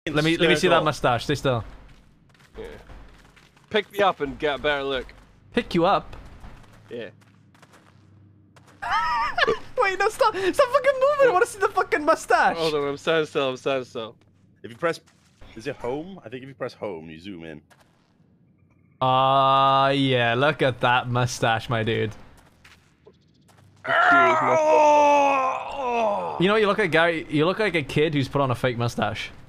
Let me see that mustache. Stay still. Yeah. Pick me up and get a better look. Pick you up? Yeah. Wait, no, stop! Stop fucking moving! I want to see the fucking mustache! Hold on, I'm standing still, I'm standing still. If you press... Is it home? I think if you press home, you zoom in. Yeah, look at that mustache, my dude. You know, you look like a guy, you look like a kid who's put on a fake mustache.